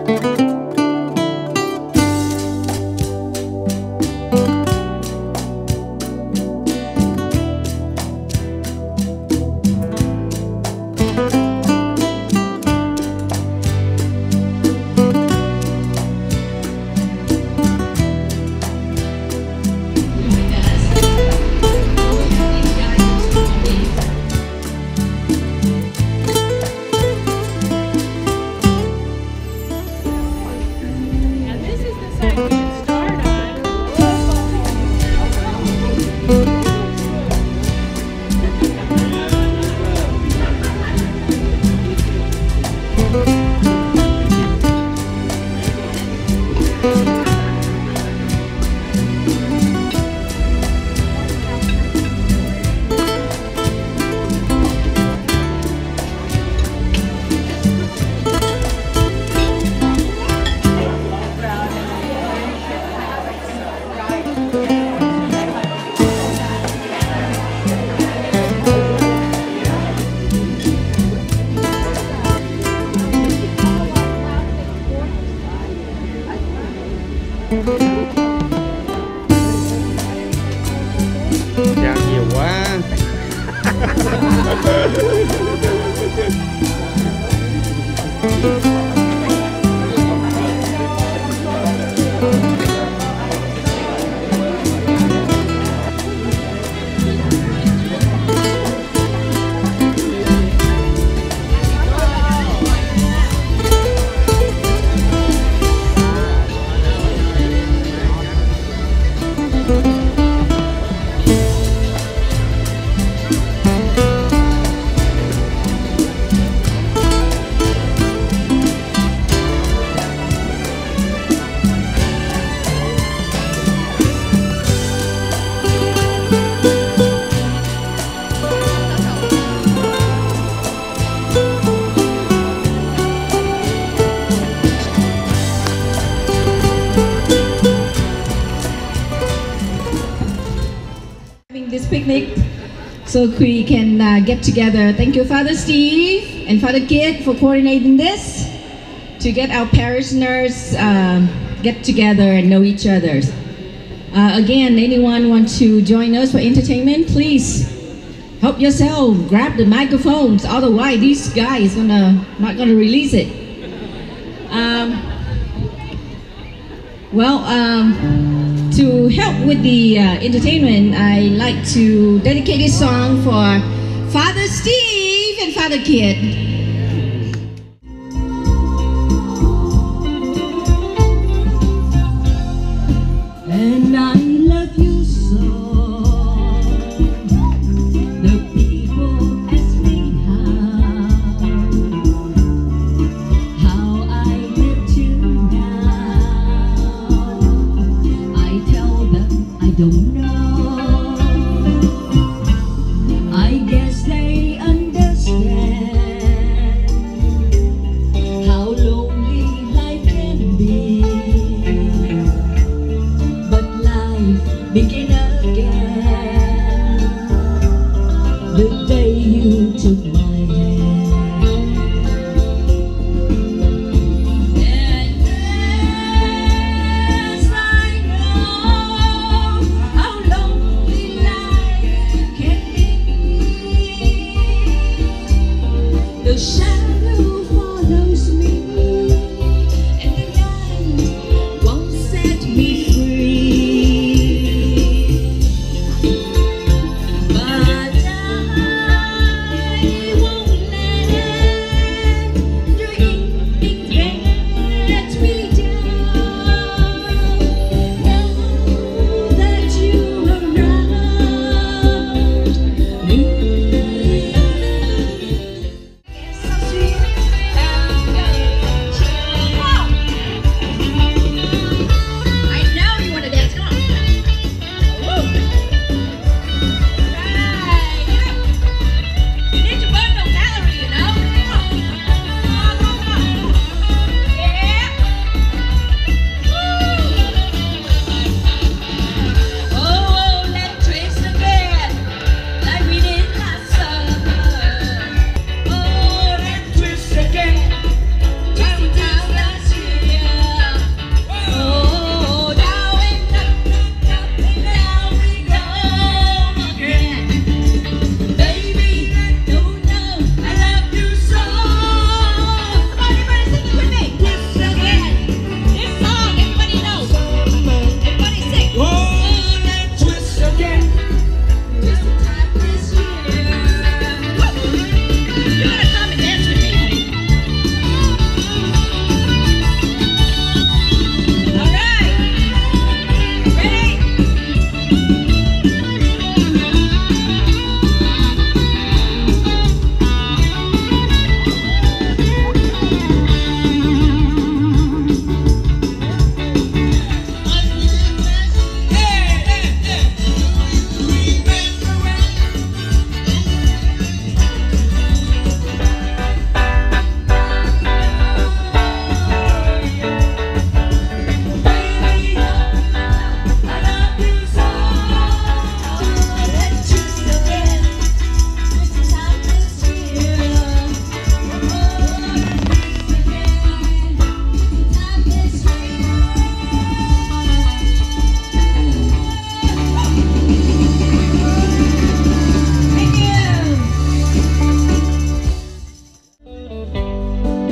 Dạ nhiều quá. This picnic so we can get together. Thank you, Father Steve and Father Kit, for coordinating this to get our parishioners get together and know each other. Again, anyone want to join us for entertainment, please help yourself, grab the microphones, otherwise these guys not gonna release it. To help with the entertainment, I like to dedicate this song for Father Steve and Father Kit. And I love you so. The people ask me how I met you now. I tell them I don't know. I guess they understand.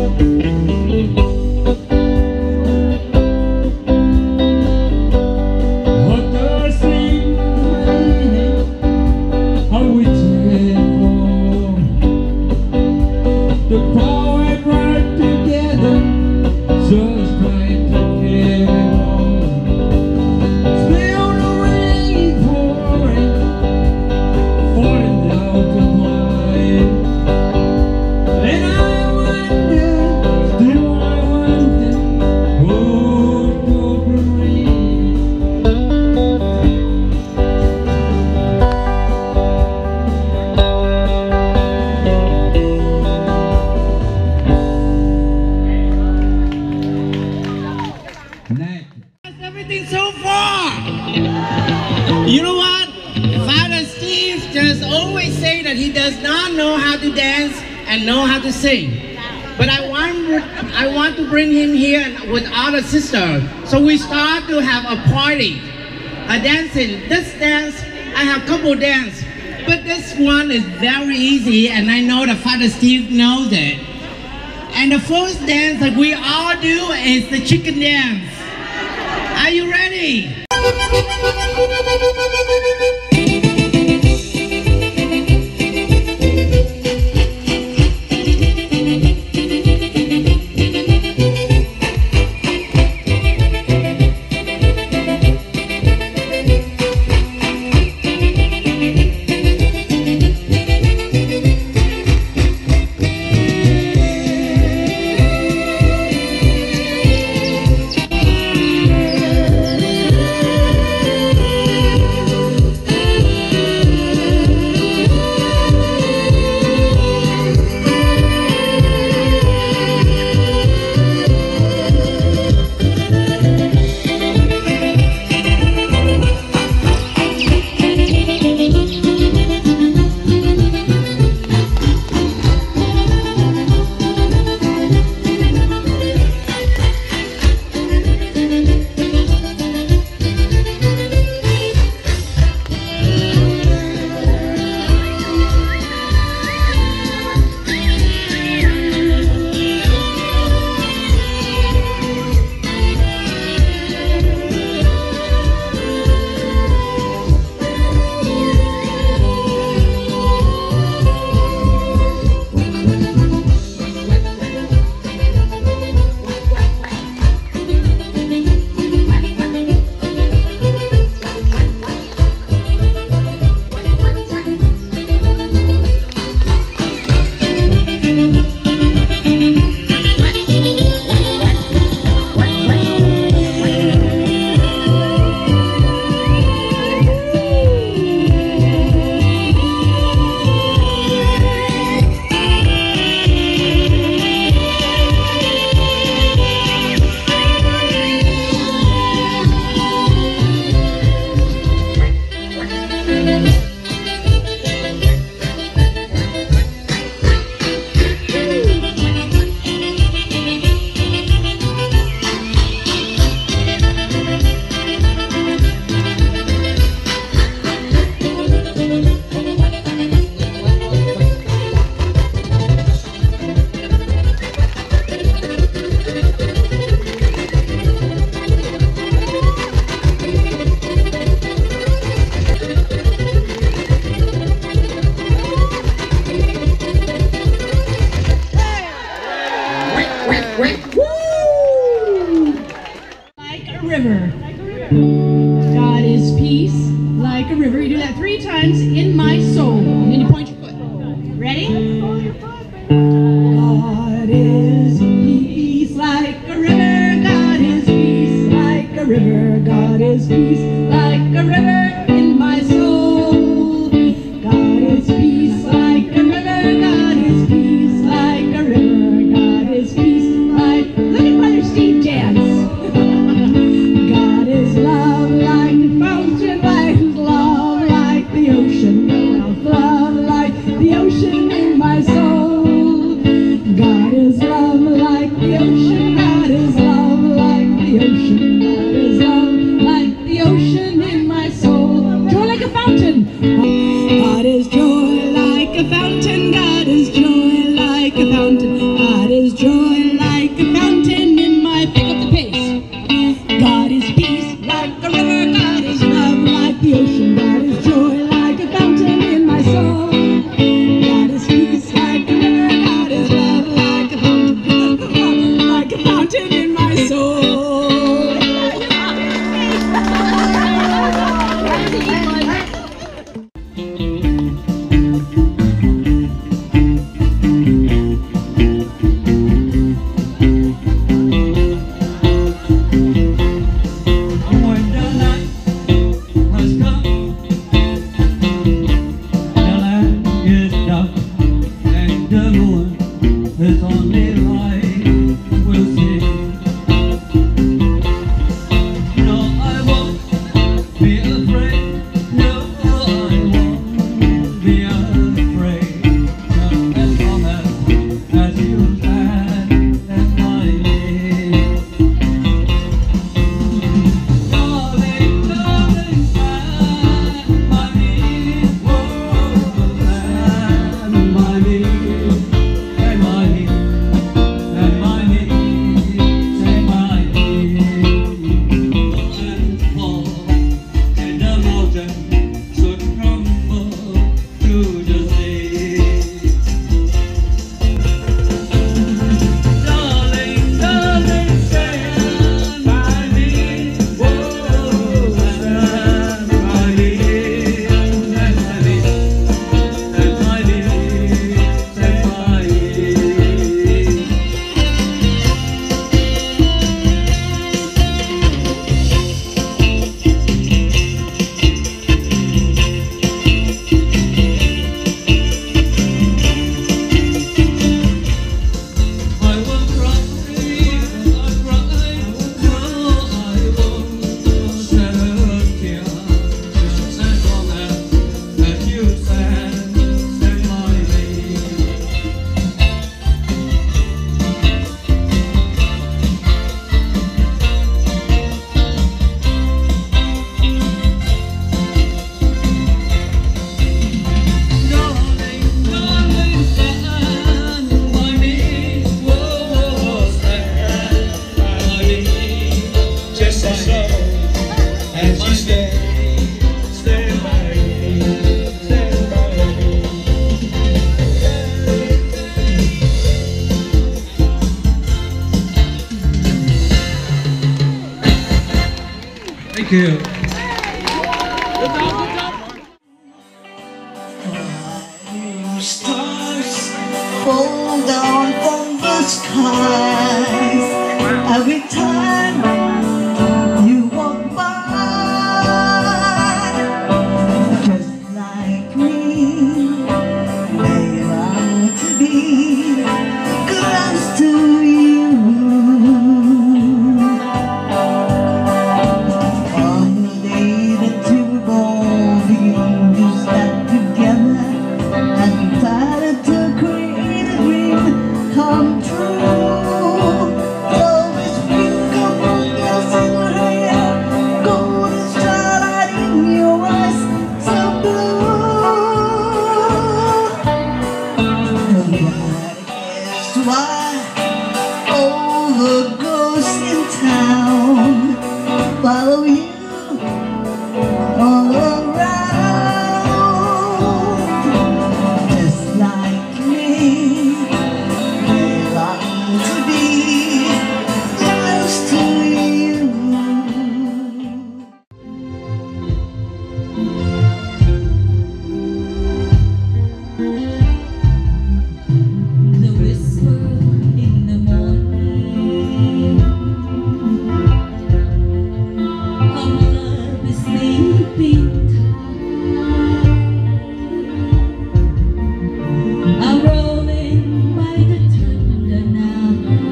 Everything so far. You know what? Father Steve just always say that he does not know how to dance and know how to sing. But I want to bring him here with other sisters. So we start to have a party, a dancing. This dance, I have a couple dance, but this one is very easy, and I know that Father Steve knows it. And the first dance that we all do is the chicken dance. Are you ready? Like a river. God is peace like a river. You do that 3 times in my soul. And then you point your foot. Ready? God is peace like a river. God is peace like a river. God is peace like a river in my soul. God is peace like a river. God is peace like a river. God is peace like... Look at Brother Steve dance. God is love like a fountain, like love like the ocean. Love like the ocean in my soul. God is love like the ocean. God is love like the ocean. God is love like the ocean in my soul. Joy like a fountain. God is joy like a fountain. God is joy like a fountain. God is joy Thank you. Stars fall down from the skies every time you walk by. Just like me, they long to be close to you. On the day that you were born, you stepped together and decided to create a dream come true. So we sprinkle bubbles in your hair, golden starlight in your eyes, so blue. And that is why all the ghosts in town follow you all around. Just like me, they long to be close to you. The whisper in the morning, our love is sleeping tight. I'm rolling by the thunder now,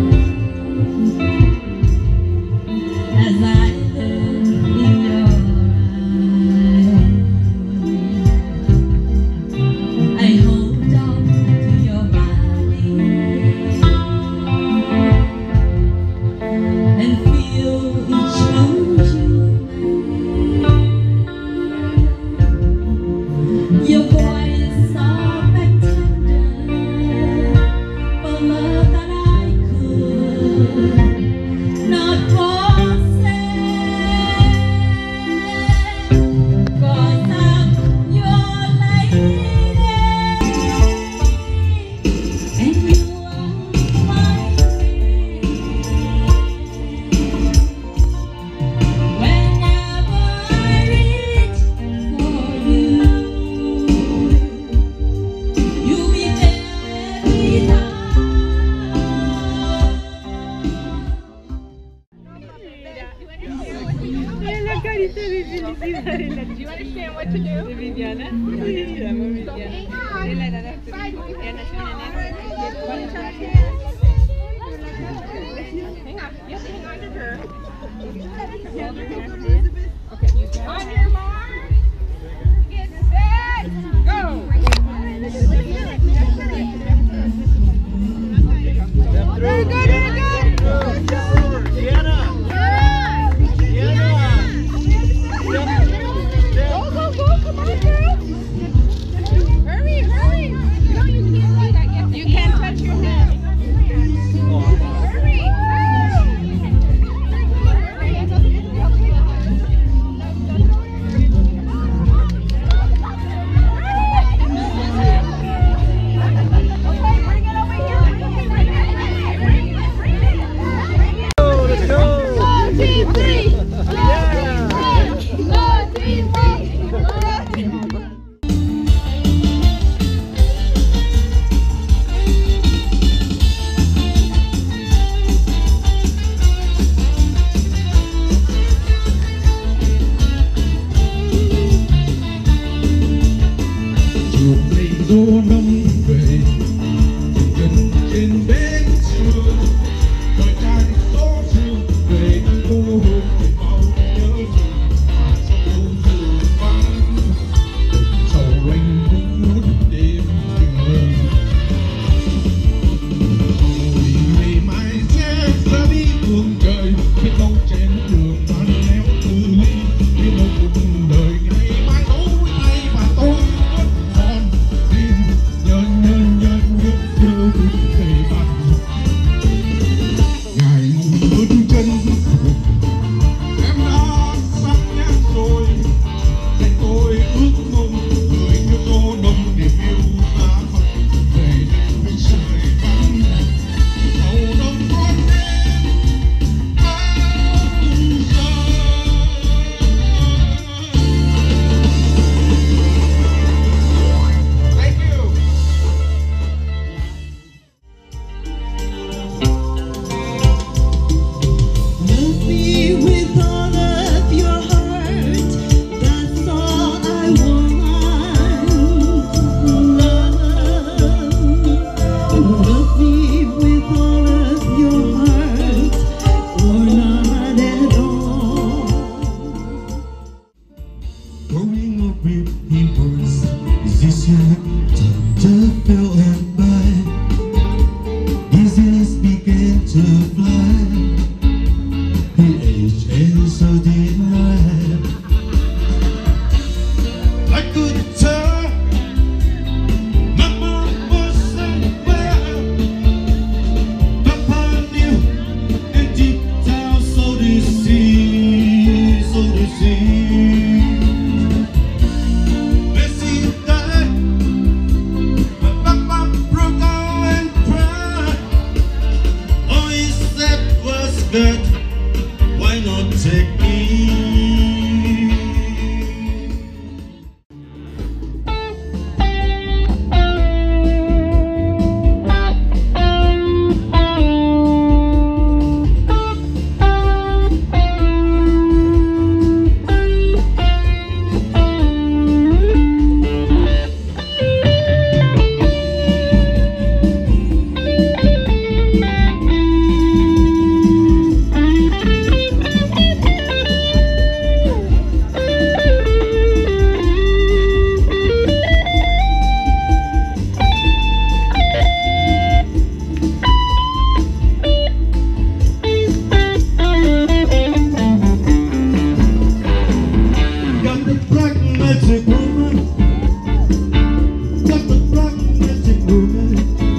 as I look in your eyes. I hold on to your body and feel each move you make. Your voice soft and tender, for love that I could not forsake. 'Cause I'm your lady, and you are my queen. Whenever I reach for you, you'll be there every time. La carita de felicidad de la chica. De Viviana. Sí, la amo Viviana. De la edad de Viviana nació en enero. On your mark, get set, go. Very good, very good. Sienna. Go, go, go, come on, girl. Hurry, hurry. No, you can't do that yet. You can't touch your head. Hurry, okay, bring it over here. Let's go. Go, team three. Go, team one. chiều nay gió đông về dần trên bến trường đợi trai gió sương về cô hương để bao nhớ rừng mà sâu rừng vắng sầu anh cũng muốn đêm trường rồi ngày mai sẽ ra đi phương trời biết đâu trên đường tan neo từ ly biết đâu cuộc đời ngày mai đấu với ai mà tôi vẫn còn tim nhớ về bạn ngày bước chân em đã sắp nhát rồi để tôi ước mong người như gió đông để yêu xa phật về với trời vắng sầu đông con đêm bao giờ. Thank you. Love me with all of your heart. That's all I want. Love me with all of your heart, or not at all. Growing up with papers is easier to feel and buy. Easily speaking to fly. The age is so denied. I could tell my mom wasn't well. Papa knew and deep down so to see, so to see. Bessie died, my papa broke down and cried. All he said was good. Why not take me? Got the black magic woman. Got the black magic woman.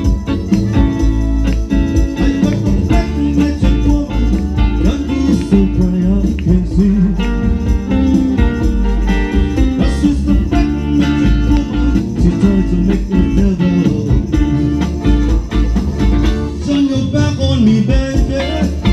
I got the black magic woman. Got me so bright I can see. That's just the black magic woman. She tried to make me feel the. Turn your back on me, baby.